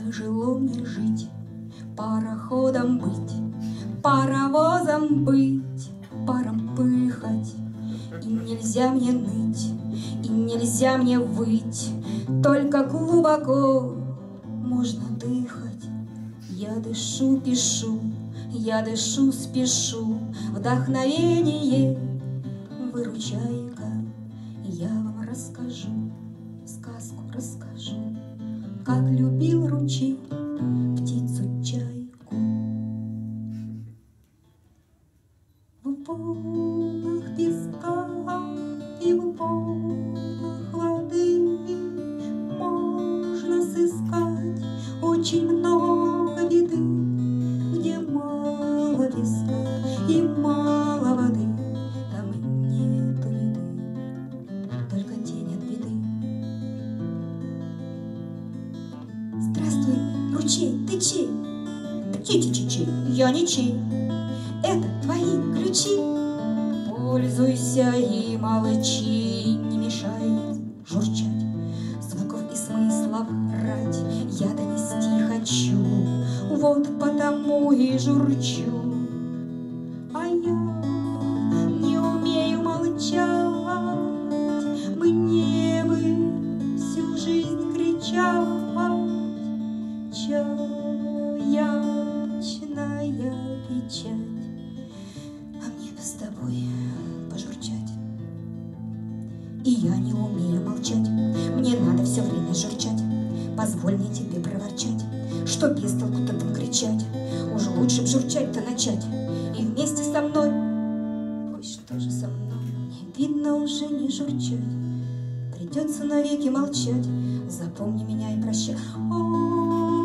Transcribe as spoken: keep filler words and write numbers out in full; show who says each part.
Speaker 1: Тяжело мне жить, пароходом быть, паровозом быть, паром пыхать. И нельзя мне ныть, и нельзя мне выть, только глубоко можно дыхать. Я дышу, пишу, я дышу, спешу, вдохновение выручай-ка. Я вам расскажу, сказку расскажу, как любил ручей птицу-чайку. В волнах песка и в волнах воды можно сыскать очень много беды. Где мало песка и мало воды, там и нету беды, только тень от беды. Здравствуй, ручей, ты чей? Чей-чей-чей, я не чей. Это твои ключи. Пользуйся и молчи, не мешай журчать, звуков и смыслов рать я донести хочу, вот потому и журчу. А я не умею молчать, мне бы всю жизнь кричать. Чаячная печать, а мне бы с тобой пожурчать. И я не умею молчать, мне надо все время журчать. Позволь мне тебе проворчать, что без толку-то там кричать. Уж лучше б журчать-то начать, и вместе со мной. Ой, что же со мной? Мне видно уже не журчать, придется навеки молчать. Запомни меня и прощай. О,